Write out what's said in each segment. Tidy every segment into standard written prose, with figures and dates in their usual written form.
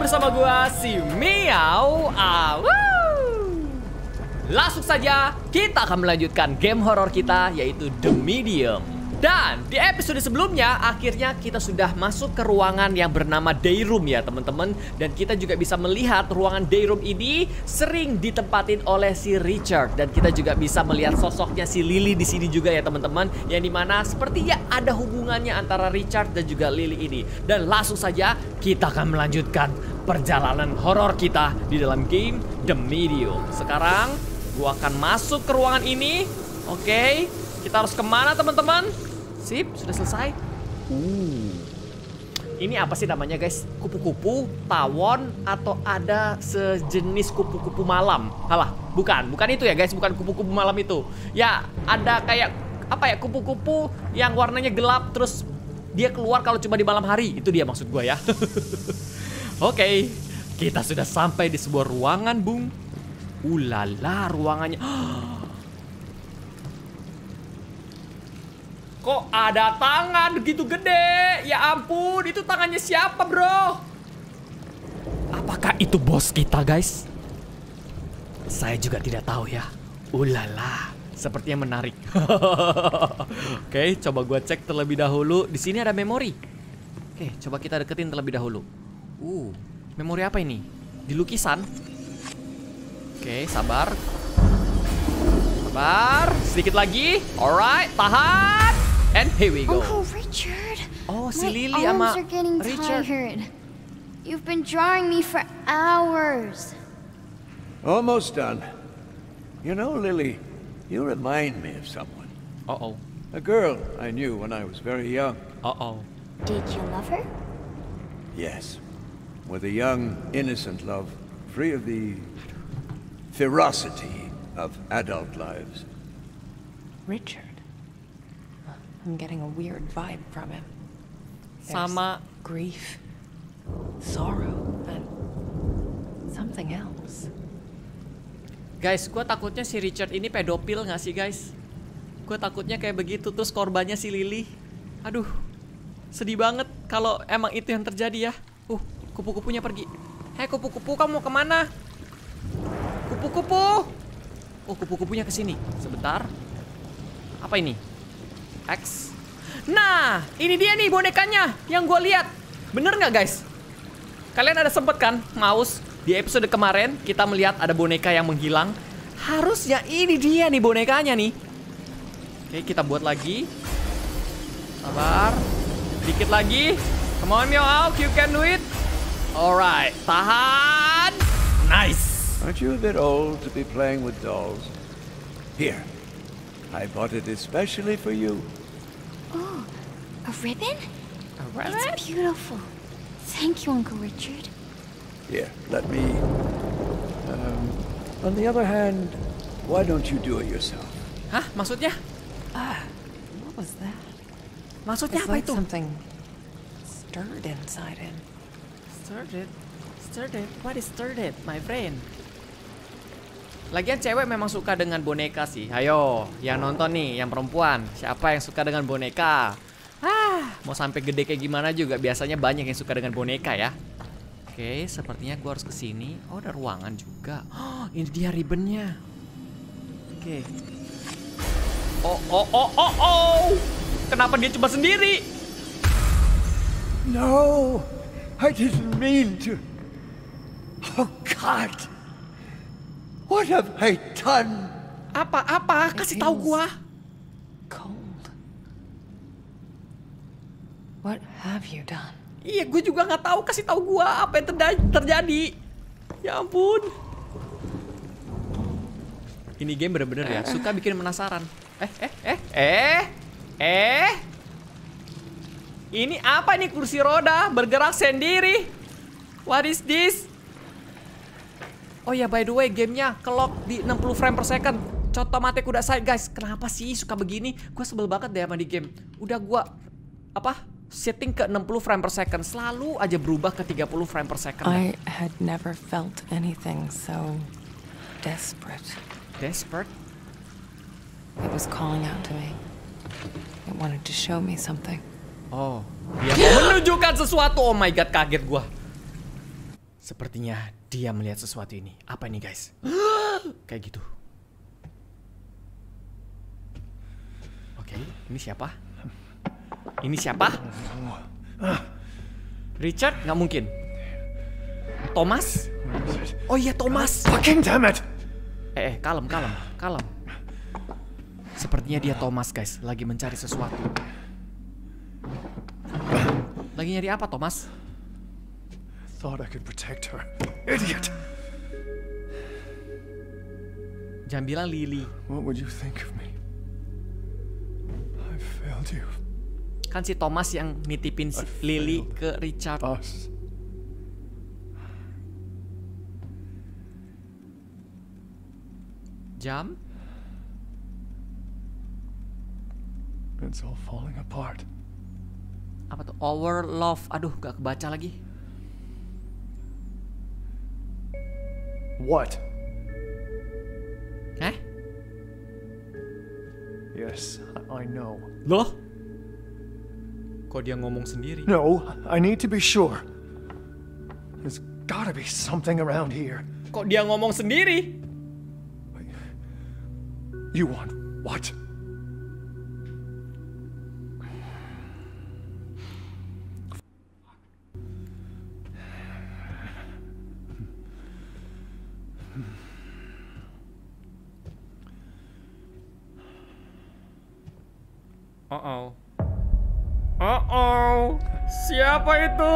bersama gua si Miau. Langsung saja kita akan melanjutkan game horor kita yaitu The Medium. Dan di episode sebelumnya akhirnya kita sudah masuk ke ruangan yang bernama Dayroom ya teman-teman. Dan kita juga bisa melihat ruangan Dayroom ini sering ditempatin oleh si Richard. Dan kita juga bisa melihat sosoknya si Lily di sini juga ya teman-teman. Yang dimana sepertinya ada hubungannya antara Richard dan juga Lily ini. Dan langsung saja kita akan melanjutkan perjalanan horor kita di dalam game The Medium. Sekarang gua akan masuk ke ruangan ini. Oke, kita harus kemana teman-teman? Sip, sudah selesai. Ini apa sih namanya guys? Kupu-kupu, tawon, atau ada sejenis kupu-kupu malam? Halah, bukan itu ya guys, bukan kupu-kupu malam itu. Ya, ada kayak apa ya, kupu-kupu yang warnanya gelap terus dia keluar kalau cuma di malam hari. Itu dia maksud gue ya. Oke, kita sudah sampai di sebuah ruangan, Bung. Ulala, ruangannya. Kok ada tangan begitu gede? Ya ampun, itu tangannya siapa bro? Apakah itu bos kita guys? Saya juga tidak tahu ya. Ulala, sepertinya menarik. Oke, coba gua cek terlebih dahulu. Di sini ada memori. Oke, coba kita deketin terlebih dahulu. Memori apa ini? Di lukisan. Oke, sabar. Sabar, sedikit lagi. Alright, tahan. And here we go. Oh, Richard. Oh, si Lily my sama arms are getting Richard. tired. You've been drawing me for hours. Almost done. You know, Lily, you remind me of someone. Uh-oh. A girl I knew when I was very young. Uh-oh. Did you love her? Yes. With a young, innocent love, free of the ferocity of adult lives. Richard. I'm getting a weird vibe from him. Sama grief, sorrow, and something else. guys, gue takutnya si Richard ini pedofil gak sih guys? Gue takutnya kayak begitu, terus korbannya si Lily. Aduh, sedih banget kalau emang itu yang terjadi ya. Kupu-kupunya pergi. Hei kupu-kupu, kamu mau kemana? Kupu-kupu. Kupu-kupunya kesini. Sebentar. Apa ini? X. Nah, ini dia nih bonekanya yang gue lihat. Bener nggak guys? Kalian ada sempet kan mouse di episode kemarin kita melihat ada boneka yang menghilang. Harusnya ini dia nih bonekanya nih. Oke, kita buat lagi. Sabar. Dikit lagi. Come on Meow, you can do it. Alright, tahan. Nice. Aren't you a bit old to be playing with dolls? Here, I bought it especially for you. Oh, a ribbon? A ribbon? It's beautiful. Thank you, Uncle Richard. Here, let me... on the other hand, why don't you do it yourself? Hah? Maksudnya? What was that? Maksudnya It's apa like itu? something stirred inside him. Stirred? Stirred? What is stirred, my friend? Lagian cewek memang suka dengan boneka sih. Ayo, yang nonton nih, yang perempuan. Siapa yang suka dengan boneka? Mau sampai gede kayak gimana juga biasanya banyak yang suka dengan boneka ya. Oke, sepertinya gua harus kesini. Oh, ada ruangan juga. Ini dia ribbonnya. Oke. Oh. Kenapa dia coba sendiri? No, I didn't mean to. Oh God, what have I done? Apa? Kasih tahu gua. Cold. What have you done? Iya, gue juga nggak tahu. Kasih tahu gua apa yang terjadi. Ya ampun. Ini game bener-bener ya suka bikin penasaran. Ini apa nih, kursi roda bergerak sendiri? What is this? Oh ya, by the way, gamenya clock di 60 frame per second. Cotomatik udah saya guys. Kenapa sih suka begini? Gue sebel banget deh sama di game. Udah gua setting ke 60 frame per second, selalu aja berubah ke 30 frame per second. I had never felt anything so desperate. Desperate? It was calling out to me. It wanted to show me something. Oh, dia mau menunjukkan sesuatu. Oh my god, kaget gua. Sepertinya dia melihat sesuatu ini. Apa ini guys? Kayak gitu. Oke, ini siapa? Ini siapa? Richard? Nggak mungkin. Thomas? Oh iya, Thomas. Fucking damn it! Kalem. Sepertinya dia Thomas guys, lagi mencari sesuatu. Lagi nyari apa Thomas? Thought I could protect her. Idiot! Jangan bilang Lily. What would you think of me? I failed you. Kan si Thomas yang nitipin si Lily ke Richard. Us. Jam? It's all falling apart. Apa tuh? Our love. Aduh, gak kebaca lagi. What? Yes, I know. Loh? Kok dia ngomong sendiri? No, I need to be sure. There's gotta be something around here. Kok dia ngomong sendiri? You want what? Siapa itu?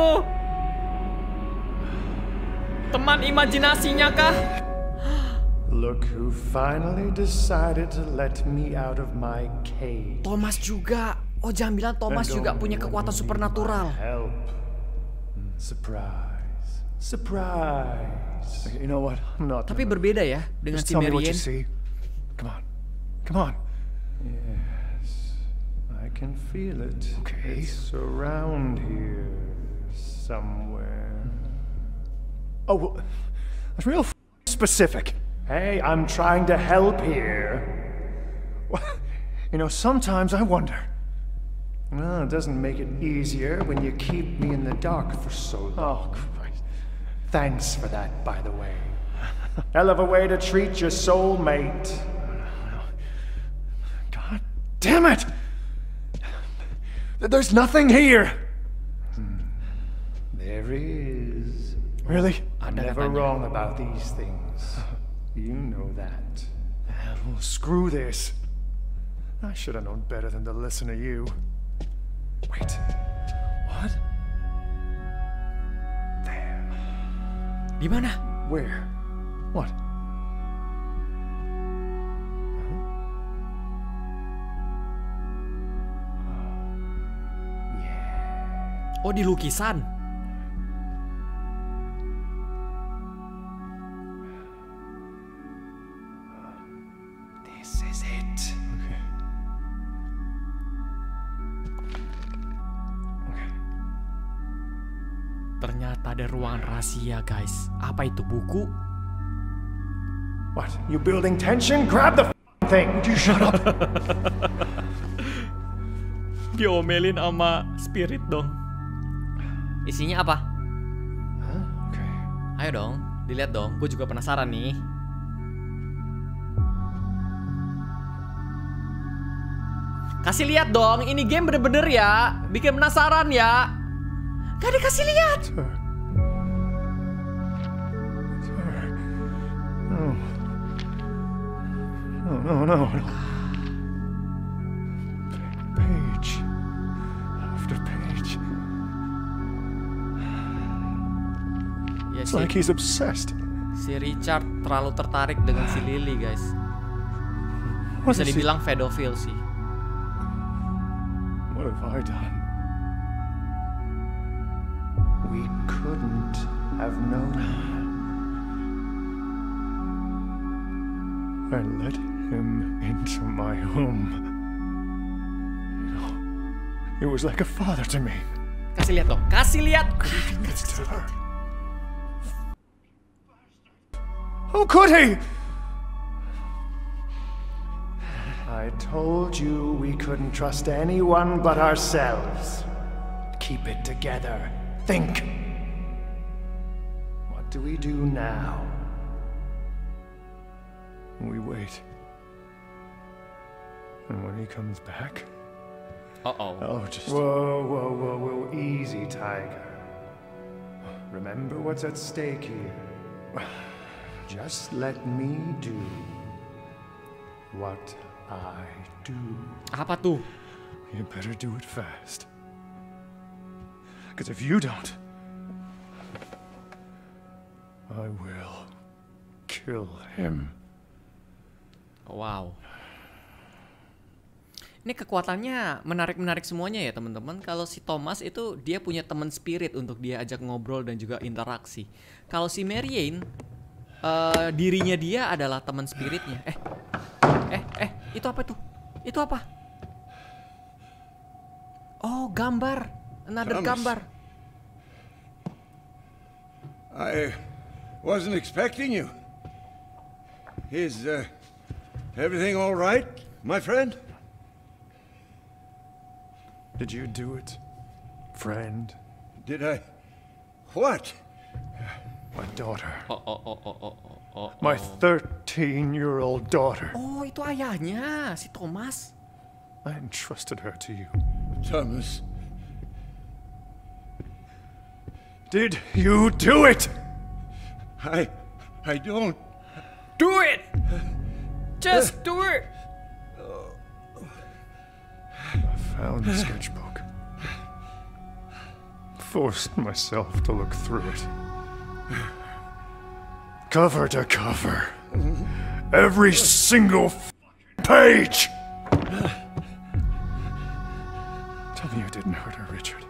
Teman imajinasinya kah? Look who finally decided to let me out of my cage. Thomas juga. Oh, jangan bilang Thomas juga punya kekuatan supernatural. Help. Surprise. Surprise. You know what? I'm not. Tapi berbeda ya dengan si Just tell me what you Marianne. see. Come on. Come on. Yes. I can feel it. Okay. It's around here somewhere. Oh, well, that's real specific. Hey, I'm trying to help here. Well, you know, sometimes I wonder. Well, it doesn't make it easier when you keep me in the dark for so long. Oh, Christ. Thanks for that, by the way. Hell of a way to treat your soulmate. God damn it! There's nothing here! There is. Really? I'm never wrong about these things. You know that. Well, screw this. I should have known better than to listen to you. Wait. What? There. Di mana? Where? What? Oh, di lukisan. This is it. Okay. Okay. Ternyata ada ruangan rahasia, guys. Apa itu, buku? What? You building tension? Grab the thing. Would you shut up? Diomelin sama spirit dong. Isinya apa? Huh? Okay. Ayo dong, dilihat dong. Gue juga penasaran nih. Kasih lihat dong, ini game bener-bener ya. Bikin penasaran ya. Gak dikasih lihat. No. Page after page. Ya, It's like he's obsessed. si Richard terlalu tertarik dengan si Lily, guys. What Bisa is he- dibilang pedofil sih. What have I done? We couldn't have known. I let him into my home. It was like a father to me. Kasih lihat dong, kasih lihat. Next to her. How could he? I told you we couldn't trust anyone but ourselves. Keep it together. Think. What do we do now? We wait. And when he comes back... Uh-oh. Oh, just... Whoa, easy, Tiger. Remember what's at stake here. Just let me do what I do. Apa tuh? You better do it fast. Because if you don't, I will kill him. Wow. Ini kekuatannya menarik-menarik semuanya ya teman-teman. Kalau si Thomas itu dia punya teman spirit untuk dia ajak ngobrol dan juga interaksi. Kalau si Marianne, dirinya dia adalah teman spiritnya. Itu apa tuh? Itu apa? Oh, gambar. Another Thomas. gambar. I wasn't expecting you. Is everything all right, my friend? Did you do it, friend? Did I? What? My daughter. Oh. My 13-year-old daughter. Oh, itu ayahnya, si Thomas. I entrusted her to you. Thomas. Did you do it? I don't. Do it! Just do it! I found the sketchbook. Forced myself to look through it. Cover to cover. Every single page! Tell me you didn't hurt her, Richard.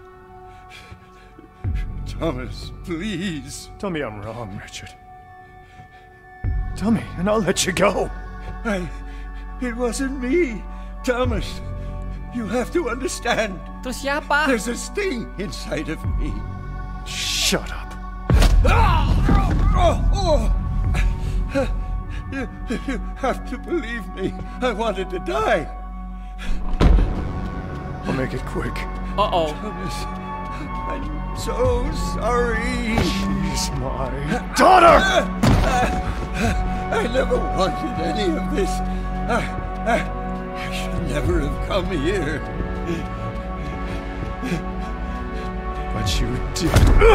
Thomas, please. Tell me I'm wrong, Richard. Tell me, and I'll let you go. It wasn't me, Thomas. You have to understand. Terus siapa? There's a sting inside of me. Shut up. You have to believe me. I wanted to die. I'll make it quick. Uh-oh. Thomas, I'm so sorry. She's my daughter! I never wanted any of this. I should never have come here. But you did.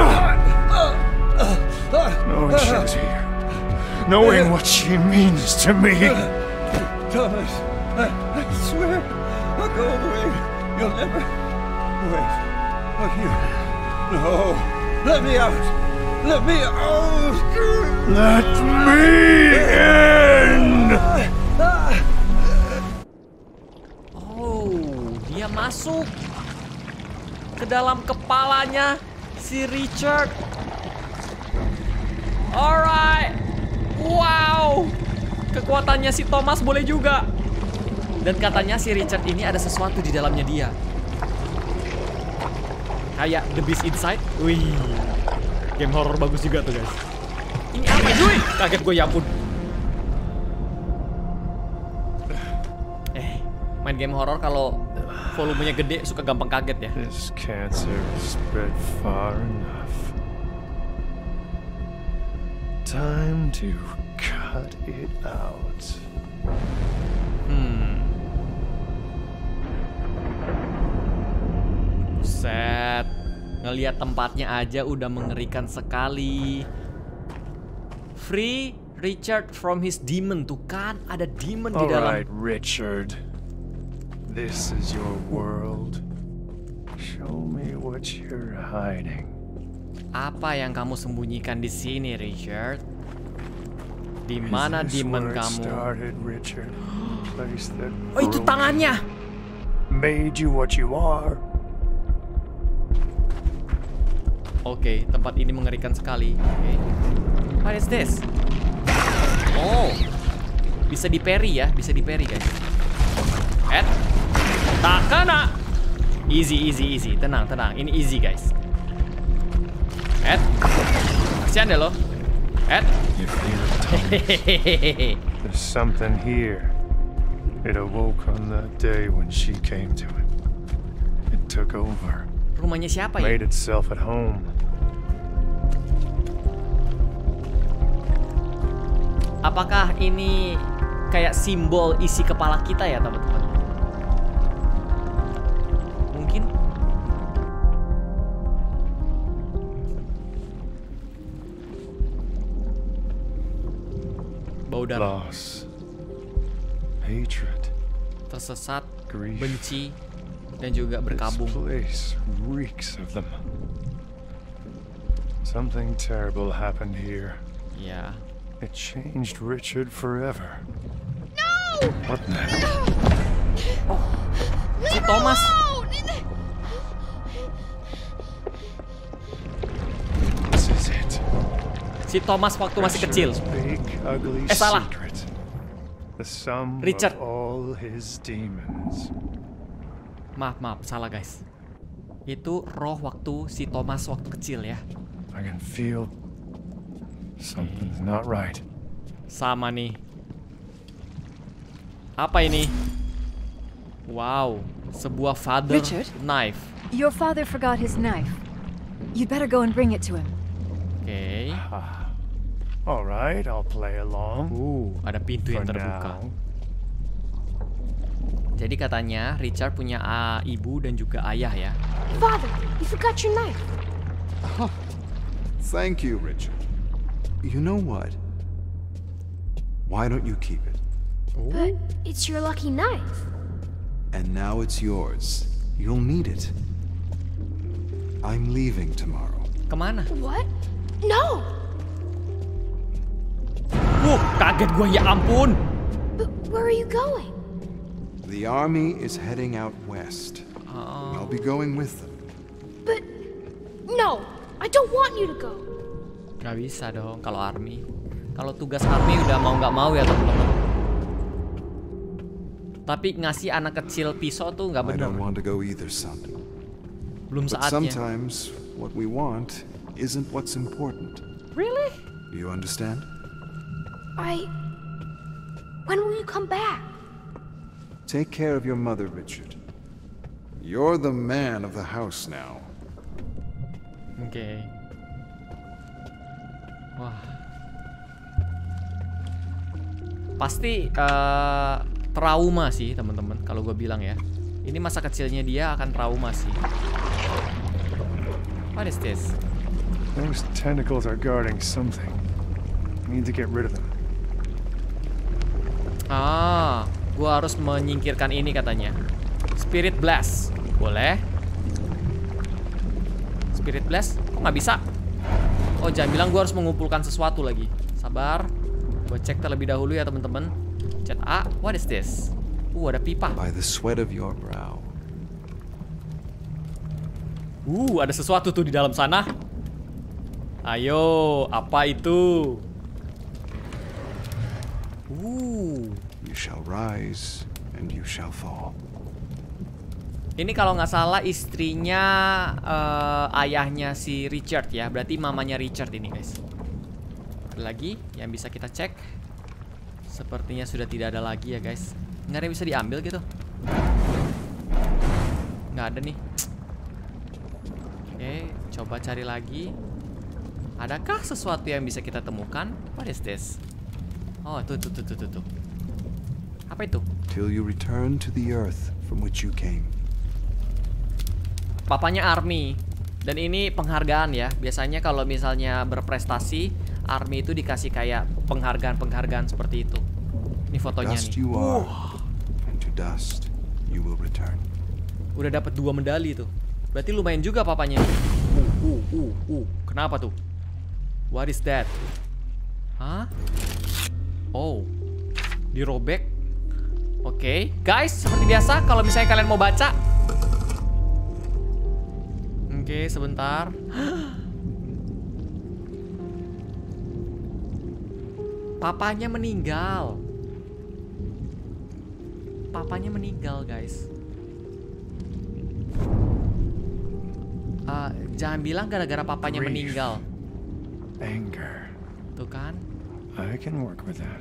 Knowing she was here. Knowing what she means to me. Thomas, I swear, I'll go away. You'll never... Wait. Oh, you... No. Let me out. Let me out. Let me in! Oh, dia masuk ke dalam kepalanya si Richard. Alright. Wow. Kekuatannya si Thomas boleh juga. Dan katanya si Richard ini ada sesuatu di dalamnya dia. Kayak The Beast Inside. Wih. Game horror bagus juga tuh guys. Ini apa? Wih, kaget gue ya ampun. Main game horror kalau volumenya gede suka gampang kaget ya. This cancer is spread far enough. Time to cut it out. Buset. Ngelihat tempatnya aja udah mengerikan sekali. Free Richard from his demon. Tuh kan ada demon di dalam. Alright, Richard. This is your world. Show me what you're hiding. Apa yang kamu sembunyikan di sini, Richard? Di mana demon kamu? Richard. Place that Oh, itu tangannya. made you what you are. Oke, tempat ini mengerikan sekali. Oke. What is this? Oh. Bisa di parry ya, bisa di parry guys. Tak kena. Easy. Tenang. Ini easy guys. Kasihan deh lo. You feel it, Thomas. There's something here. It awoke on that day when she came to it. It took over. Rumahnya siapa ya? Made itself at home. Apakah ini kayak simbol isi kepala kita ya teman-teman? Mungkin. Bau darah. Loss, hatred, Tersesat, grief. benci, dan juga This berkabung. place reeks of them. Something terrible happened here. Ya. It changed Richard forever. No! What now? Si Thomas. This is it. Si Thomas waktu masih kecil. Richard's big, ugly salah. secret. The sum Richard. of all his demons. Maaf, salah guys. Itu roh waktu si Thomas waktu kecil ya. I can feel something's not right. Sama nih. Apa ini? Wow, sebuah father Richard? knife. Your father forgot his knife. You'd better go and bring it to him. Oke. All right, I'll play along. Ada pintu For yang terbuka. now. Jadi katanya Richard punya ibu dan juga ayah ya. Father, you forgot your knife. Thank you, Richard. You know what? Why don't you keep it? But it's your lucky knife. And now it's yours. You'll need it. I'm leaving tomorrow. Kemana? What? No! Kaget gue ya ampun. But where are you going? The army is heading out west. I'll be going with them. But no, I don't want you to go. Gak bisa dong kalau army. Kalau tugas army udah mau nggak mau ya teman-teman. Tapi ngasih anak kecil pisau tuh nggak I benar. don't want to go either, son. Belum But saatnya. sometimes what we want isn't what's important. Really? You understand? When will you come back? Take care of your mother, Richard. You're the man of the house now. Oke. Wah. Pasti trauma sih teman-teman kalau gue bilang ya. Ini masa kecilnya dia akan trauma sih. What is this? Those tentacles are guarding something. We need to get rid of them. Gue harus menyingkirkan ini katanya. Spirit Blast. Boleh. Spirit Blast? Kok nggak bisa? Oh, jangan bilang gue harus mengumpulkan sesuatu lagi. Sabar. Gue cek terlebih dahulu ya teman-teman. Chat A. What is this? Ada pipa. By the sweat of your brow. Ada sesuatu tuh di dalam sana. Ayo, apa itu? You shall rise and you shall fall. Ini kalau nggak salah istrinya ayahnya si Richard ya. Berarti mamanya Richard ini guys. Ada lagi yang bisa kita cek. Sepertinya sudah tidak ada lagi ya guys. Nggak ada yang bisa diambil gitu. Nggak ada nih. Oke, coba cari lagi. Adakah sesuatu yang bisa kita temukan? What is this? Oh, tuh. Apa itu? Till you return to the earth from which you came. Papanya Army. Dan ini penghargaan ya. Biasanya kalau misalnya berprestasi, Army itu dikasih kayak penghargaan seperti itu. Ini fotonya Dust nih. you are, and to dust you will return. Udah dapat 2 medali tuh. Berarti lumayan juga papanya. Kenapa tuh? What is that? Hah? Oh. Dirobek. Oke, guys, seperti biasa kalau misalnya kalian mau baca. Oke, sebentar. Papanya meninggal. Papanya meninggal, guys. Jangan bilang gara-gara papanya Grief. meninggal. Anger. Tuh kan? I can work with that.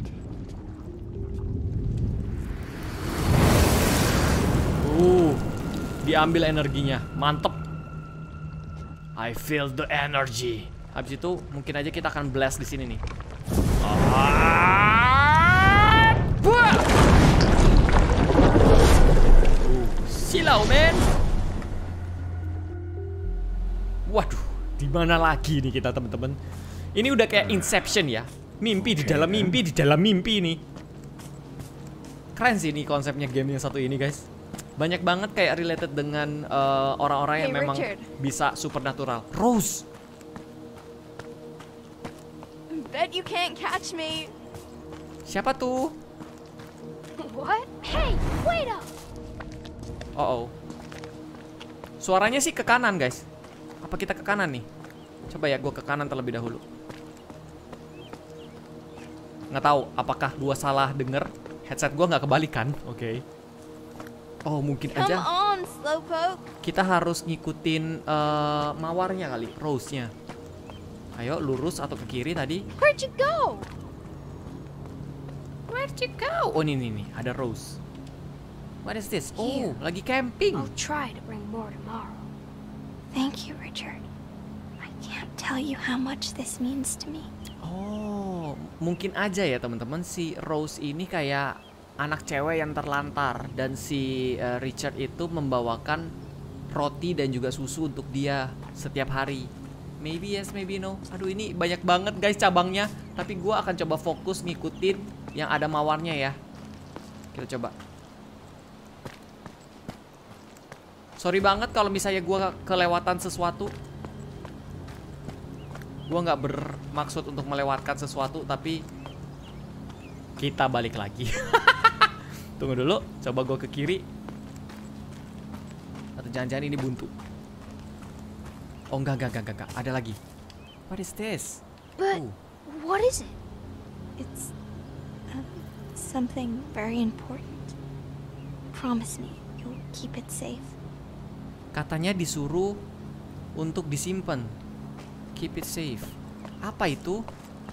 Diambil energinya. Mantep. I feel the energy. Habis itu mungkin aja kita akan blast di sini nih. Silau, men. Waduh, di mana lagi nih kita, teman-teman? Ini udah kayak Inception ya. Mimpi di dalam mimpi di dalam mimpi nih. Keren sih ini konsepnya game yang satu ini, guys. Banyak banget kayak related dengan orang-orang yang memang Richard. bisa supernatural. Rose. Bet you can't catch me. Siapa tuh? What? Hey, wait up. Oh. Suaranya sih ke kanan, guys. Apa kita ke kanan nih? Coba ya, gue ke kanan terlebih dahulu. Nggak tahu apakah gue salah denger. Headset gue nggak kebalikan. Oke. Oh, mungkin Come aja on, Slowpoke. kita harus ngikutin mawarnya kali, Rose-nya. Ayo, lurus atau ke kiri tadi? Where'd you go? Where'd you go? Oh, ini nih, ada Rose. What is this? Oh, lagi camping. I'll try to bring more tomorrow. Thank you, Richard. I can't tell you how much this means to me. Oh, mungkin aja ya teman-teman, si Rose ini kayak anak cewek yang terlantar dan si Richard itu membawakan roti dan juga susu untuk dia setiap hari. Maybe yes, maybe no. Aduh, ini banyak banget guys cabangnya, tapi gua akan coba fokus ngikutin yang ada mawarnya ya. Kita coba. Sorry banget kalau misalnya gua kelewatan sesuatu. Gua nggak bermaksud untuk melewatkan sesuatu, tapi kita balik lagi. Tunggu dulu, coba gua ke kiri. Atau jangan-jangan ini buntu. Oh, enggak, ada lagi. What is this? But what is it? It's something very important. Promise me you'll keep it safe. Katanya disuruh untuk disimpan. Keep it safe. Apa itu?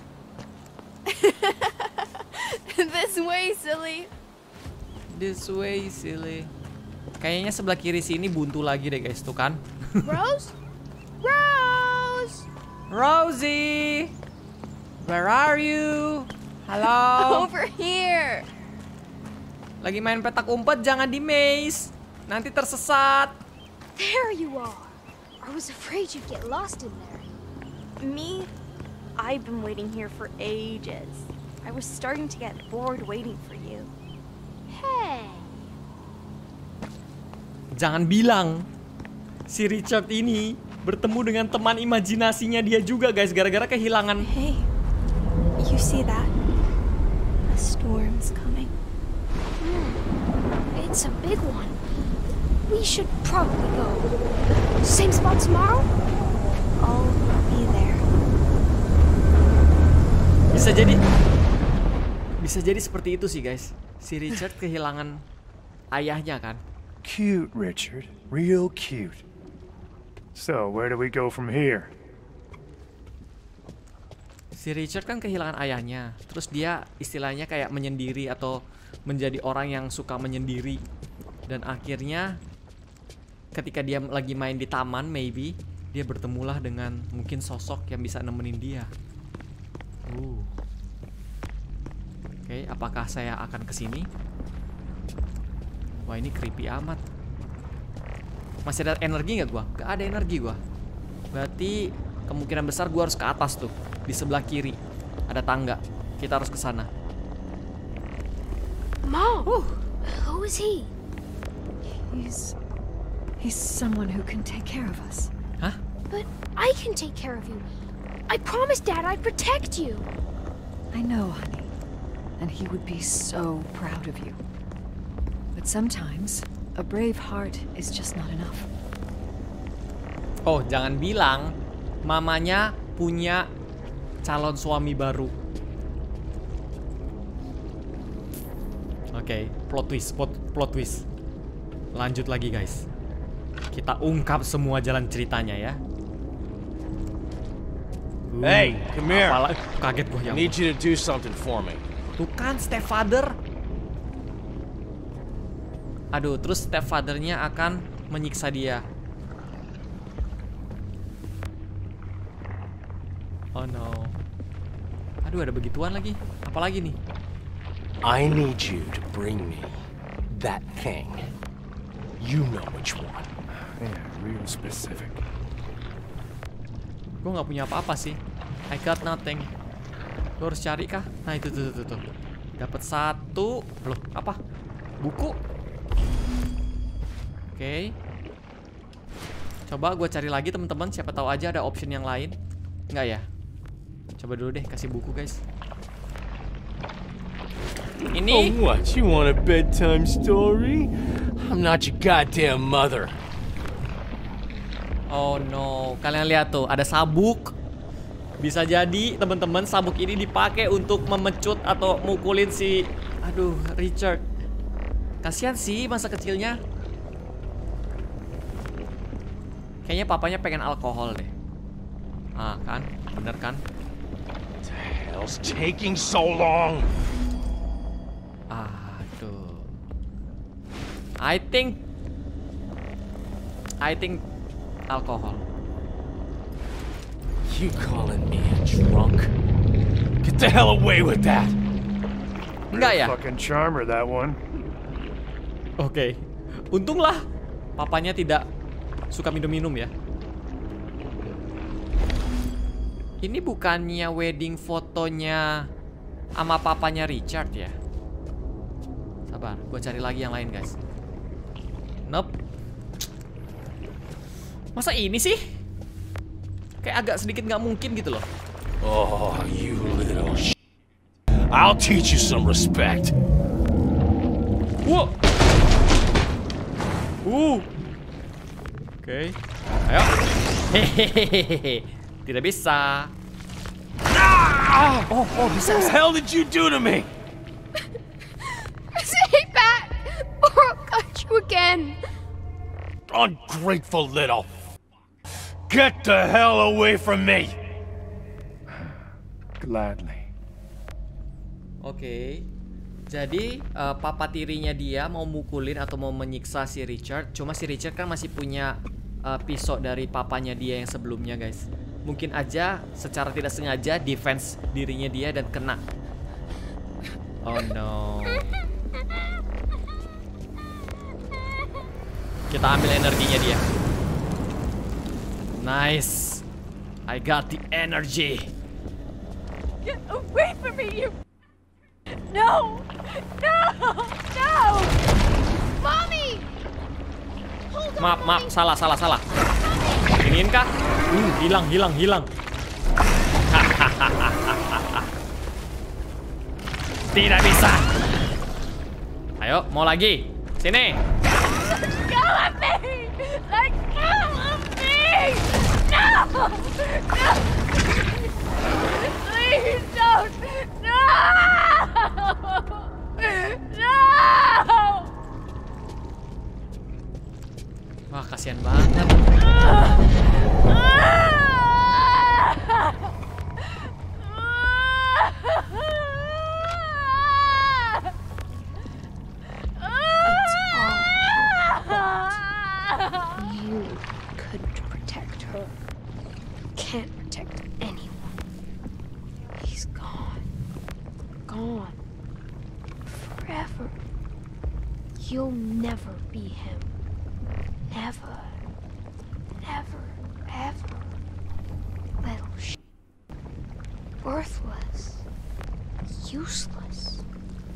This way, silly. This way, silly. Kayaknya sebelah kiri sini buntu lagi deh guys, tuh kan? Rose? Rose! Rosie! Where are you? Halo? Over here! Lagi main petak umpet, jangan di maze. Nanti tersesat. There you are. I was afraid you'd get lost in there. Me? I've been waiting here for ages. I was starting to get bored waiting for you. Hey. Jangan bilang si Richard ini bertemu dengan teman imajinasinya dia juga guys, gara-gara kehilangan. Hey, you see that? A storm's coming. It's a big one. We should probably go. Same spot tomorrow? I'll be there. Bisa jadi seperti itu sih guys. Si Richard kehilangan ayahnya kan. Cute, Richard. Real cute. So, where do we go from here? Si Richard kan kehilangan ayahnya. Terus dia istilahnya kayak menyendiri atau menjadi orang yang suka menyendiri. Dan akhirnya ketika dia lagi main di taman, maybe dia bertemulah dengan mungkin sosok yang bisa nemenin dia. Oke, apakah saya akan kesini? Wah, ini creepy amat. Masih ada energi nggak gua? Gak ada energi gua. Berarti kemungkinan besar gua harus ke atas tuh. Di sebelah kiri ada tangga. Kita harus ke sana. Mom! Who is he? He's someone who can take care of us. Hah? But I can take care of you. I promised Dad I'd protect you. I know, honey. And he would be so proud of you. But sometimes, a brave heart is just not enough. Oh, jangan bilang mamanya punya calon suami baru. Oke, plot twist. Lanjut lagi guys. Kita ungkap semua jalan ceritanya ya. Hey, come here. Kaget gua ya. I need you to do something for me. Tuh kan stepfather. Aduh, terus stepfathernya akan menyiksa dia. Oh no. Aduh, ada begituan lagi. Apalagi nih? I need you to bring me that thing. You know which one. Yeah, real specific. Gue nggak punya apa-apa sih. I got nothing. Gue harus cari kah? Nah itu tuh. Dapat satu. Loh, apa? Buku. Oke. Coba gue cari lagi teman-teman. Siapa tahu aja ada option yang lain. Nggak ya? Coba dulu deh kasih buku guys. Ini. Oh, what? You want a bedtime story? I'm not your goddamn mother. Oh no, kalian lihat tuh, ada sabuk. Bisa jadi teman-teman sabuk ini dipakai untuk memecut atau mukulin si, aduh, Richard. Kasihan sih masa kecilnya. Kayaknya papanya pengen alkohol deh. Ah kan, bener kan? What the hell's taking so long? Aduh. I think alkohol. You calling me a drunk? Get the hell away with that! Enggak ya? Fucking charmer, that one. Oke. Untunglah papanya tidak suka minum-minum ya. Ini bukannya wedding fotonya sama papanya Richard ya? Sabar, gue cari lagi yang lain guys. Nope. Masa ini sih? Kayak agak sedikit nggak mungkin gitu loh. Oh, you little sh**. I'll teach you some respect. Wow. Oke. Ayo. Hehehe. Tidak bisa. Oh, bisa. What the hell did you do to me? Stay back, or I'll cut you again. Ungrateful little f***. Get the hell away from me! Gladly. Oke. Jadi papa tirinya dia mau mukulin atau mau menyiksa si Richard. Cuma si Richard kan masih punya pisau dari papanya dia yang sebelumnya guys. Mungkin aja secara tidak sengaja defense dirinya dia dan kena. Oh no. Kita ambil energinya dia. Nice. I got the energy. Get away from me, you... No! No! No! Mommy! Hold on, Maaf, salah. Ingin kah? Hilang. Tidak bisa. Ayo, mau lagi. Sini. Let go of me! Let go of me! No! No! Please don't! No! No! Wah, kasihan banget. You couldn't protect her. Can't protect anyone. He's gone. Gone. Forever. You'll never be him. Never. Never. Ever. Little sh**. Worthless. Useless.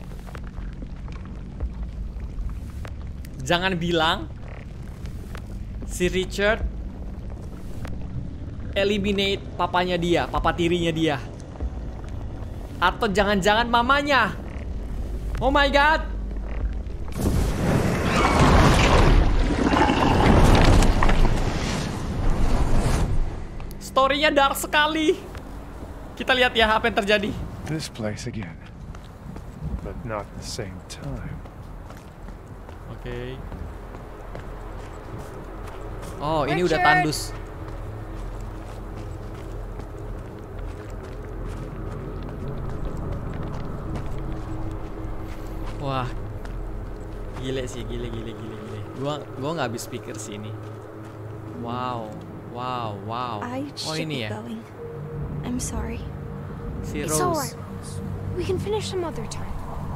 Jangan bilang si Richard eliminate papanya dia, papa tirinya dia. Atau jangan-jangan mamanya. Oh my god. Story-nya dark sekali. Kita lihat ya apa yang terjadi. This place again. But not the same time. Oke. Oh, ini udah tandus. Wah. Gile sih, gile. Gua nggak habis pikir sih ini. Wow. I Oh, should ini be ya. going. I'm sorry. Si It's all Rose. right, Rose. We can finish some other time.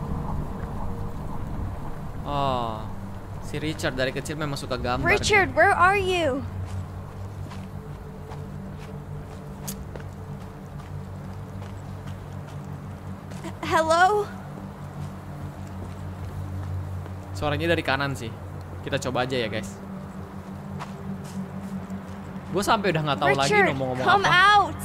Oh, si Richard dari kecil memang suka gambar. Richard, where are you? Hello? Suaranya dari kanan sih. Kita coba aja ya guys. Gue sampai udah nggak tahu lagi Richard, ngomong-ngomong come apa. out.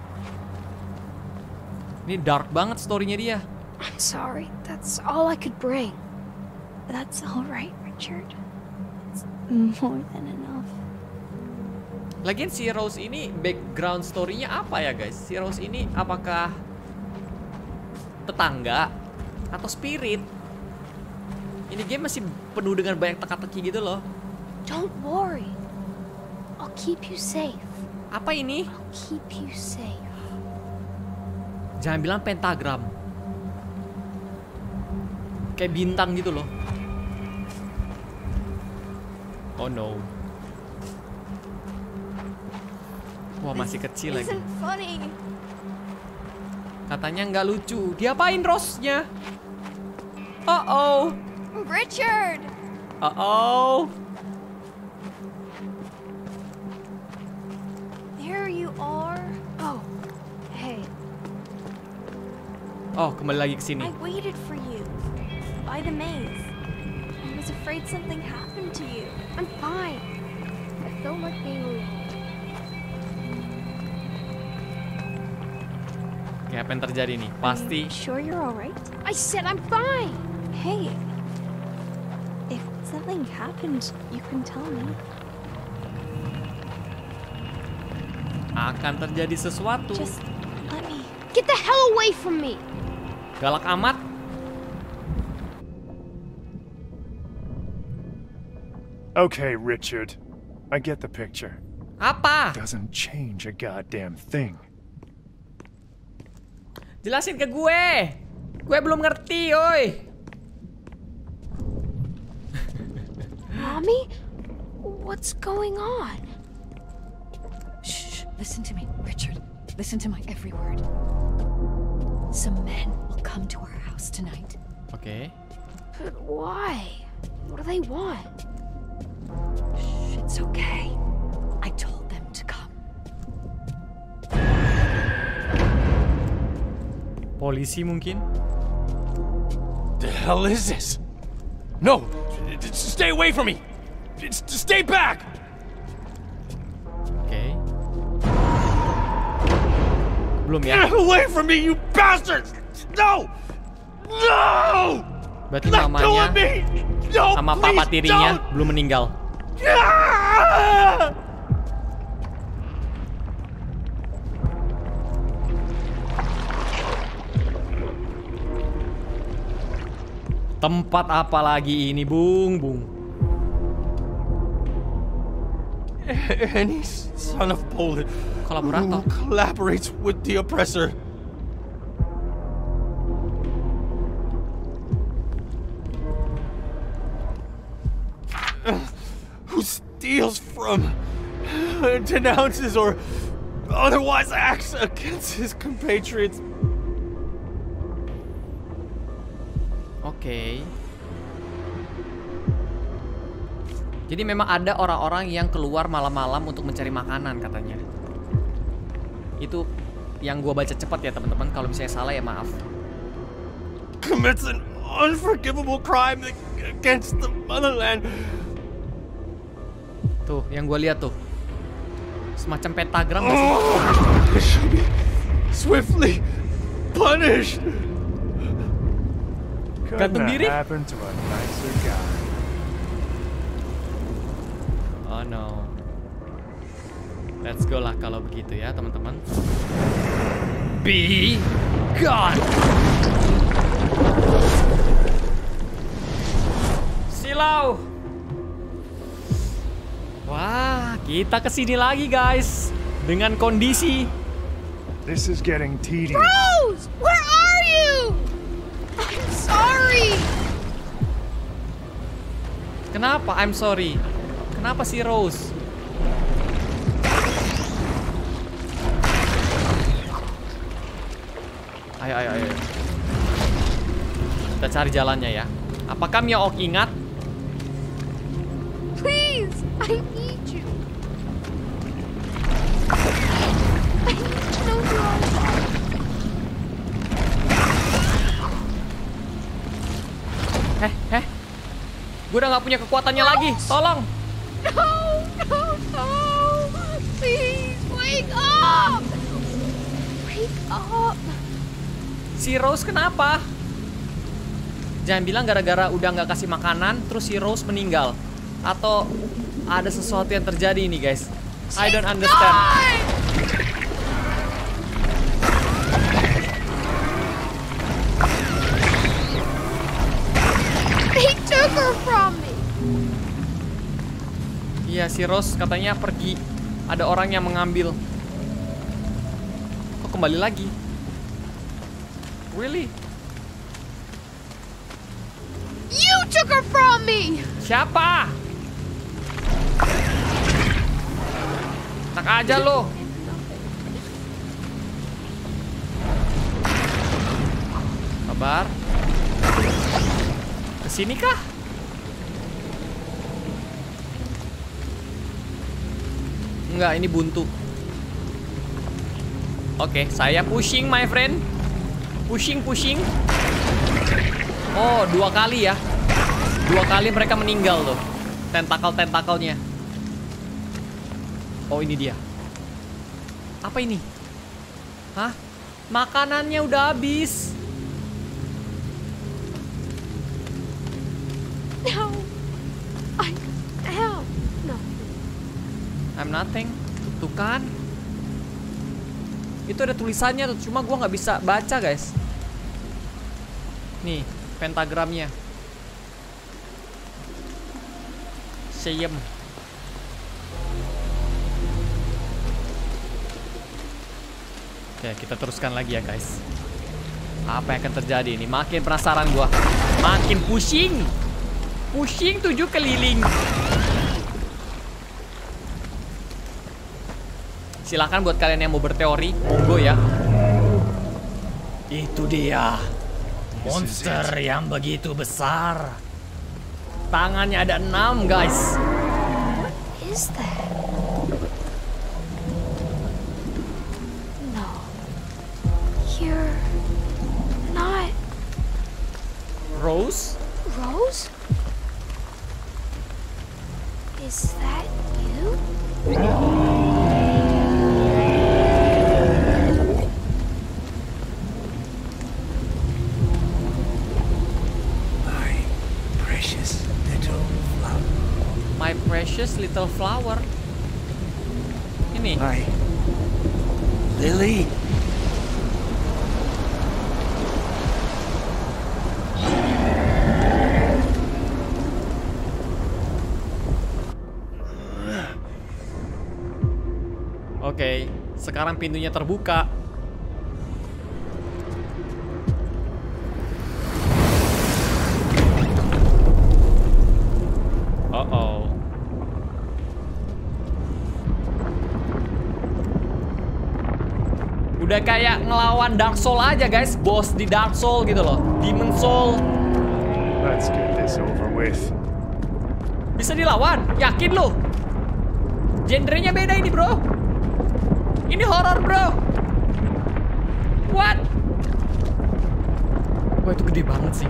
Ini dark banget storynya dia. I'm sorry. That's all I could bring. That's all right, Richard. It's more than enough. Lagian si Rose ini background story-nya apa ya guys? Si Rose ini apakah tetangga atau spirit? Ini game masih penuh dengan banyak teka-teki gitu loh. Don't worry. I'll keep you safe. Apa ini? I'll keep you safe. Jangan bilang pentagram. Kayak bintang gitu loh. Oh no. Wah, masih kecil lagi. Isn't funny. Katanya nggak lucu. Diapain Rose-nya? Oh. Richard! Oh. There you are. Oh, hey. Oh, kembali lagi ke sini. I waited for you by the maze. I was afraid something happened to you. I'm fine. I felt like being alone. Kayak apa yang terjadi nih? Pasti. Sure you're all right? I said I'm fine. Hey, if something happened, you can tell me. Akan terjadi sesuatu. Just let me. Get the hell away from me. Galak amat. Okay, Richard. I get the picture. Apa? Doesn't change a goddamn thing. Jelasin ke gue. Gue belum ngerti, oi. Mommy? What's going on? Shh, listen to me, Richard. Listen to my every word. Some men will come to our house tonight. Oke. But why? What do they want? Shh, it's okay. I told them to come. Polisi mungkin? The hell is this? No! Stay away from me! Stay back! Oke. Belum ya? Get away from me, you bastards! No! No! Berarti Let go mamanya of me! No, sama please, papa tirinya don't! belum meninggal. Ah! Tempat apa lagi ini, Bung? Any son of Poland Kolaborator. who collaborates with the oppressor. Who steals from, denounces, or otherwise acts against his compatriots. Oke. Jadi memang ada orang-orang yang keluar malam-malam untuk mencari makanan katanya. Itu yang gua baca cepat ya teman-teman. Kalau misalnya salah ya maaf. Commits an unforgivable crime against the motherland. Tuh, yang gua lihat tuh. Semacam pentagram. It should be swiftly punished. Gantung diri? Happen to a nicer guy. Oh no. Let's go lah kalau begitu ya teman-teman. Be gone. Silau. Wah, kita kesini lagi guys. Dengan kondisi. This is getting tedious. Rose! Where are you? I'm sorry. Kenapa? I'm sorry. Kenapa si Rose? Ayo. Kita cari jalannya ya. Apakah Myaok ingat? Please, I need you. I need to know you are alive. Gue udah gak punya kekuatannya lagi. Tolong. No. Please, wake up. Wake up. Si Rose kenapa? Jangan bilang gara-gara udah gak kasih makanan, terus si Rose meninggal. Atau ada sesuatu yang terjadi ini, guys. I don't understand. They took her from me. Iya, si Rose katanya pergi. Ada orang yang mengambil. Kok kembali lagi? Really? You took her from me. Siapa? Tak aja lo. Sabar. Kesini kah? Enggak, ini buntu. Oke, saya pushing my friend. Pushing. Oh, 2 kali ya. 2 kali mereka meninggal loh. Tentakel-tentakelnya. Oh, ini dia. Apa ini? Hah? Makanannya udah habis. No. I am nothing. I'm nothing. Tuh kan. Itu ada tulisannya tuh, cuma gua nggak bisa baca, guys. Nih, pentagramnya. Seyem. Oke, kita teruskan lagi ya, guys. Apa yang akan terjadi ini? Makin penasaran gua. Makin pusing. Pusing 7 keliling. Silakan buat kalian yang mau berteori, monggo ya. Itu dia. Monster yang begitu besar. Tangannya ada 6, guys. What is that? No. You're not Rose? Rose? Is that you? My precious little flower. Ini. My Lily. Oke, sekarang pintunya terbuka. Uh-oh. Udah kayak ngelawan Dark Soul aja, guys. Boss di Dark Soul gitu loh. Demon Soul. Let's get this over with. Bisa dilawan? Yakin lo? Genrenya beda ini, bro. Ini horror, bro. What? Wah, itu gede banget sih.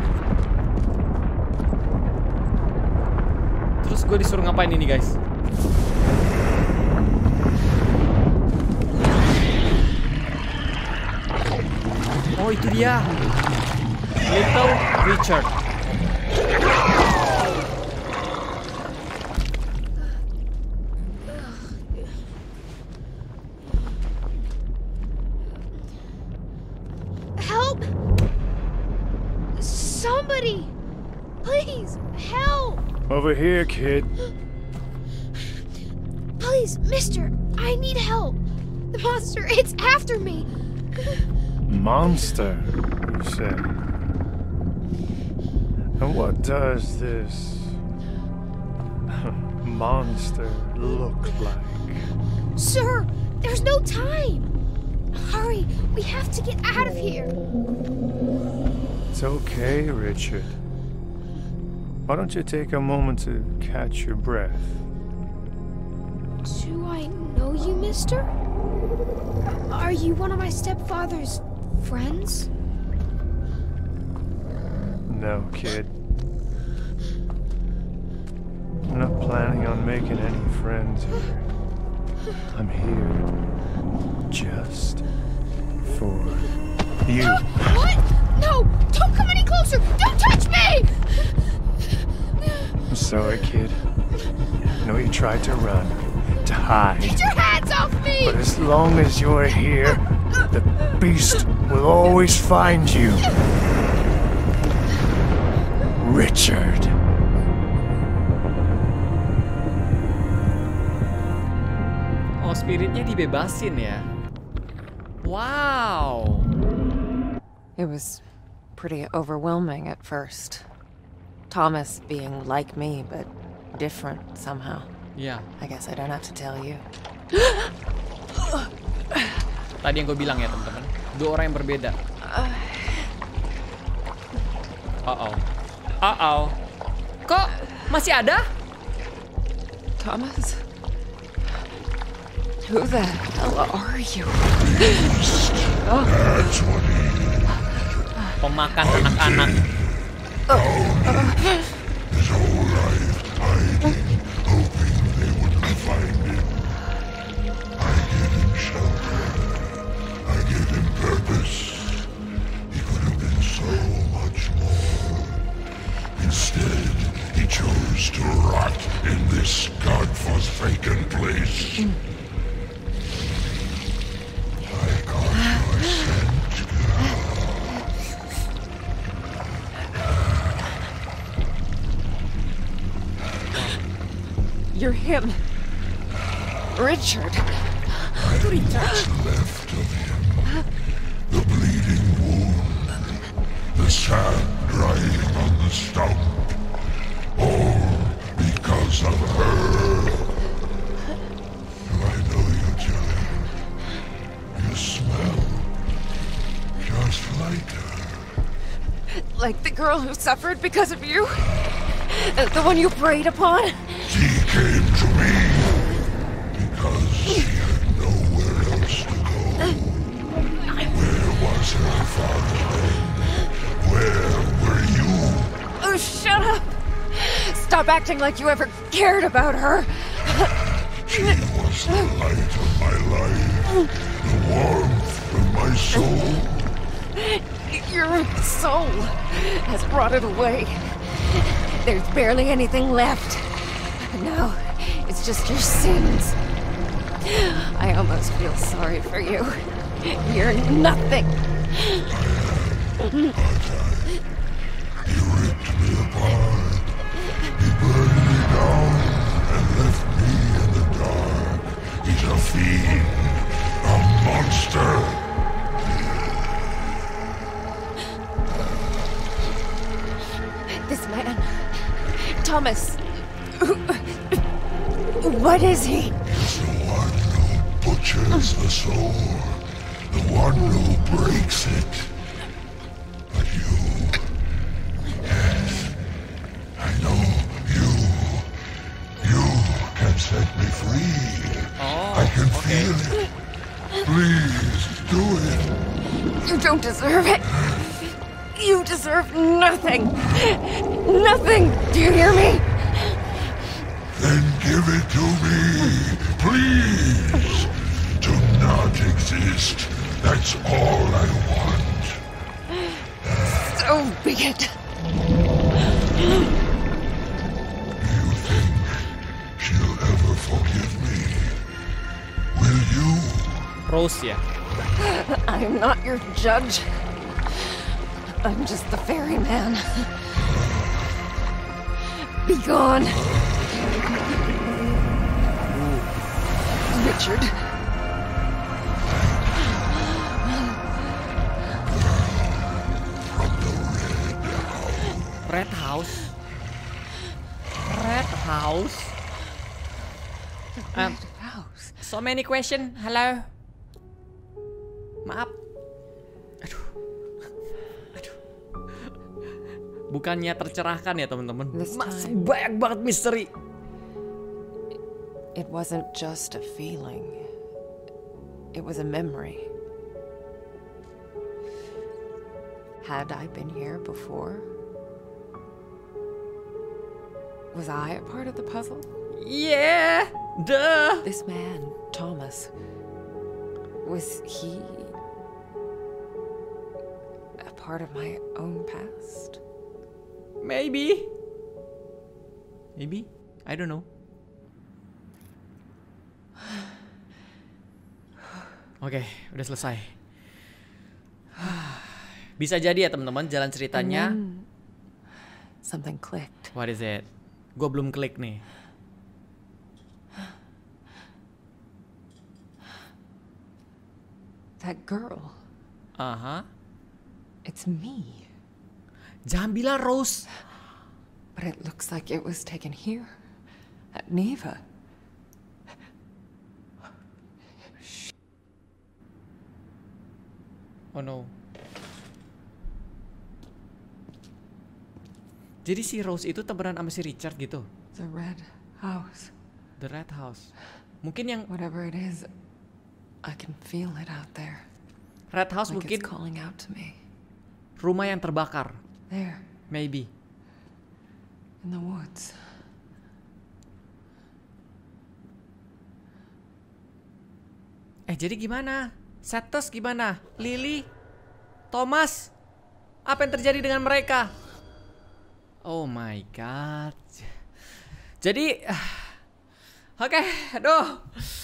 Terus gue disuruh ngapain ini, guys? Oh, itu dia. Little Richard. Help! Somebody! Please, help! Over here, kid. Please, mister, I need help. The monster, it's after me. Monster, you say? And what does this monster look like? Sir, there's no time. Hurry! We have to get out of here! It's okay, Richard. Why don't you take a moment to catch your breath? Do I know you, mister? Are you one of my stepfather's friends? No, kid. I'm not planning on making any friends here. I'm here just for you. What? No! Don't come any closer! Don't touch me! I'm sorry, kid. I know you tried to run, to hide. Get your hands off me! But as long as you're here, the beast will always find you. Richard. Oh, spiritnya dibebasin ya. Wow. It was pretty overwhelming at first. Thomas being like me, but different somehow. Ya. I guess I don't have to tell you. Tadi yang gue bilang ya teman-teman, dua orang yang berbeda. Kok masih ada? Thomas? Who the hell are you? Pemakan anak-anak. His whole life hiding, hoping they wouldn't find him. I gave him shelter. I gave him purpose. He could have been so much more. Instead, he chose to rot in this godforsaken place. I got your scent, girl. You're him. Richard. What's left of him? The bleeding wound, the sap drying on the stump, all because of her. Do I know you, Julie? You smell just like her. Like the girl who suffered because of you? The one you preyed upon? She came to me because she had nowhere else to go. Where was her father? Where were you? Oh, shut up! Stop acting like you ever cared about her. She was the light of my life, the warmth of my soul. Your soul has rotted away. There's barely anything left. Now, it's just your sins. I almost feel sorry for you. You're nothing. He ripped me apart. He burned me down and left me in the dark. He's a fiend, a monster. This man, Thomas, what is he? He's the one who butchers the soul, the one who breaks it. But you, yes, I know you can set me free. I can feel it. Please, do it. You don't deserve it. You deserve nothing. Nothing. Do you hear me? Then give it to me, please. To not exist, that's all I want. So be it. Do you think she'll ever forgive me? Will you? Rose ya. I'm not your judge. I'm just the ferryman. Be gone. Richard. Red House. Red House. Red House. So many question. Hello. Maaf. Aduh. Bukannya tercerahkan ya teman-teman. Masih banyak banget misteri. It wasn't just a feeling. It was a memory. Had I been here before? Was I a part of the puzzle? Yeah, duh. This man, Thomas, was he a part of my own past? Maybe. I don't know. Oke, udah selesai. Bisa jadi ya teman-teman jalan ceritanya. Something clicked. What is it? Gue belum klik nih. That girl. It's me. Jangan bilang Rose. But it looks like it was taken here. At Neva. Oh no. Jadi si Rose itu temenan sama si Richard gitu. The Red House. The Red House. Mungkin yang Whatever it is, I can feel it out there. Red House Like mungkin it's calling out to me. Rumah yang terbakar. There. Maybe. In the woods. Jadi gimana? Cetus gimana? Lily? Thomas? Apa yang terjadi dengan mereka? Oh my god. Jadi oke, aduh.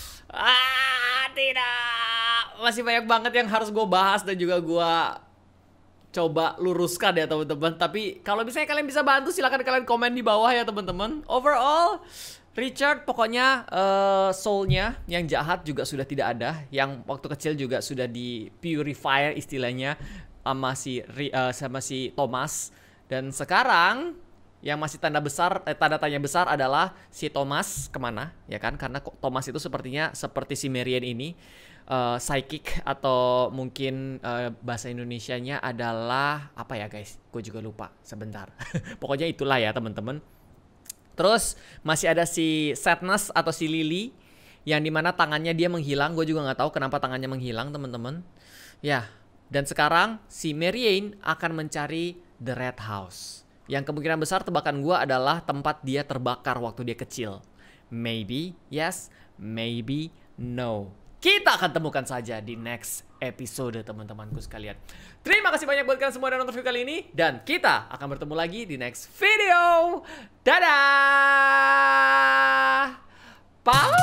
Tidak. Masih banyak banget yang harus gue bahas dan juga gue coba luruskan ya teman-teman. Tapi kalau misalnya kalian bisa bantu silahkan kalian komen di bawah ya teman-teman. Overall Richard pokoknya soulnya yang jahat juga sudah tidak ada. Yang waktu kecil juga sudah di purifier istilahnya sama si Thomas. Dan sekarang yang masih tanda tanya besar adalah si Thomas kemana ya kan? Karena Thomas itu sepertinya seperti si Marian ini psychic atau mungkin bahasa Indonesianya adalah apa ya guys? Gue juga lupa sebentar. Pokoknya itulah ya teman-teman. Terus masih ada si Sadness atau si Lily yang dimana tangannya dia menghilang. Gue juga nggak tahu kenapa tangannya menghilang teman-teman. Ya, dan sekarang si Marian akan mencari The Red House. Yang kemungkinan besar tebakan gue adalah tempat dia terbakar waktu dia kecil. Maybe yes, maybe no. Kita akan temukan saja di next episode teman-temanku sekalian. Terima kasih banyak buat kalian semua yang nonton video kali ini. Dan kita akan bertemu lagi di next video. Dadah! Bye!